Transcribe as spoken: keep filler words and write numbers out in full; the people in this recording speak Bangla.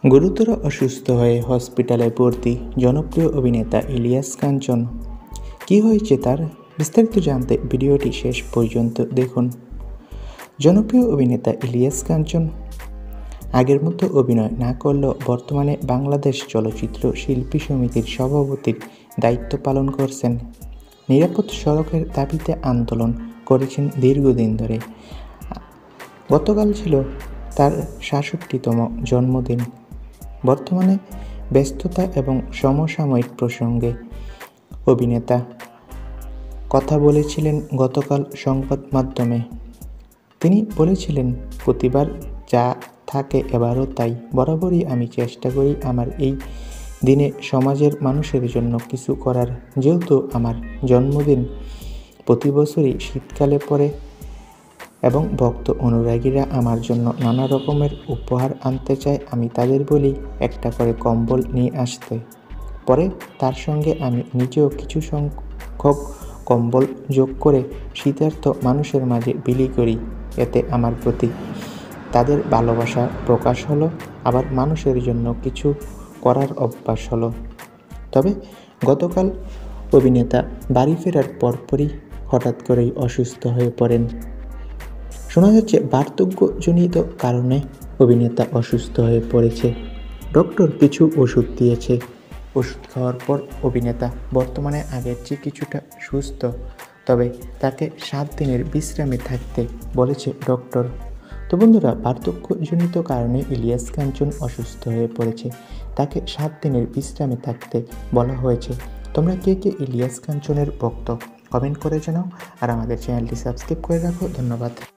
গুরুতর অসুস্থ হয়ে হসপিটালে ভর্তি জনপ্রিয় অভিনেতা ইলিয়াস কাঞ্চন। কী হয়েছে তার বিস্তারিত জানতে ভিডিওটি শেষ পর্যন্ত দেখুন। জনপ্রিয় অভিনেতা ইলিয়াস কাঞ্চন আগের মতো অভিনয় না করলেও বর্তমানে বাংলাদেশ চলচ্চিত্র শিল্পী সমিতির সভাপতির দায়িত্ব পালন করছেন। নিরাপদ সড়কের দাবিতে আন্দোলন করেছেন দীর্ঘদিন ধরে। গতকাল ছিল তার সাতষট্টিতম জন্মদিন। বর্তমানে ব্যস্ততা এবং সমসাময়িক প্রসঙ্গে অভিনেতা কথা বলেছিলেন গতকাল সংবাদ মাধ্যমে। তিনি বলেছিলেন, প্রতিবার যা থাকে এবারও তাই। বরাবরই আমি চেষ্টা করি আমার এই দিনে সমাজের মানুষের জন্য কিছু করার। যেহেতু আমার জন্মদিন প্রতি বছরই শীতকালে পড়ে এবং ভক্ত অনুরাগীরা আমার জন্য নানা রকমের উপহার আনতে চায়, আমি তাদের বলি একটা করে কম্বল নিয়ে আসতে। পরে তার সঙ্গে আমি নিজেও কিছু সংখ্যক কম্বল যোগ করে শীতার্ত মানুষের মাঝে বিলি করি। এতে আমার প্রতি তাদের ভালোবাসা প্রকাশ হলো, আবার মানুষের জন্য কিছু করার অভ্যাস হলো। তবে গতকাল অভিনেতা বাড়ি ফেরার পরপরই হঠাৎ করেই অসুস্থ হয়ে পড়েন। শোনা যাচ্ছে বার্ধক্যজনিত কারণে অভিনেতা অসুস্থ হয়ে পড়েছে। ডক্টর কিছু ওষুধ দিয়েছে। ওষুধ খাওয়ার পর অভিনেতা বর্তমানে আগের চেয়ে কিছুটা সুস্থ, তবে তাকে সাত দিনের বিশ্রামে থাকতে বলেছে ডক্টর। তো বন্ধুরা, বার্ধক্যজনিত কারণে ইলিয়াস কাঞ্চন অসুস্থ হয়ে পড়েছে, তাকে সাত দিনের বিশ্রামে থাকতে বলা হয়েছে। তোমরা কে কে ইলিয়াস কাঞ্চনের ভক্ত কমেন্ট করে জানাও, আর আমাদের চ্যানেলটি সাবস্ক্রাইব করে রাখো। ধন্যবাদ।